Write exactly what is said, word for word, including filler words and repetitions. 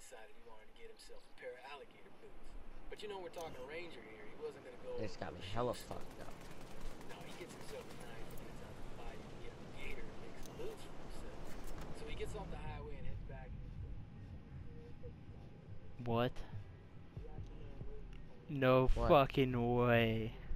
decided he wanted to get himself a pair of alligator boots. But you know, we're talking Ranger here. He wasn't gonna go. This got me hella fucked up. No, he gets himself a knife and heads out to buy and get a gator and make some boots for himself. So he gets off the highway and heads back. What? No What? fucking way.